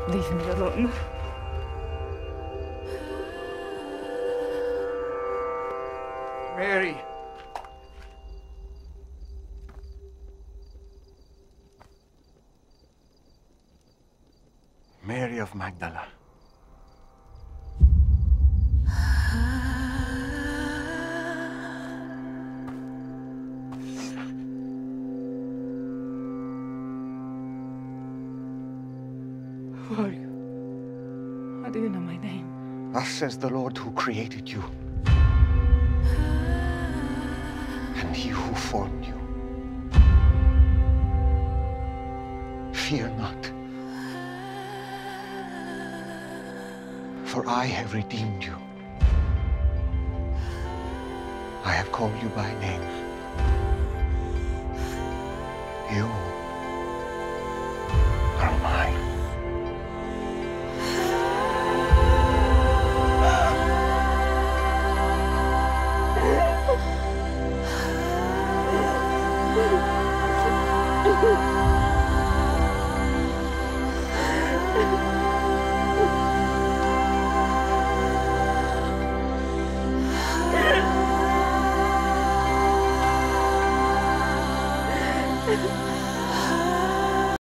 Leave me alone. Mary. Mary of Magdala. Who are you? How do you know my name? Thus says the Lord who created you, and he who formed you. Fear not, for I have redeemed you. I have called you by name. You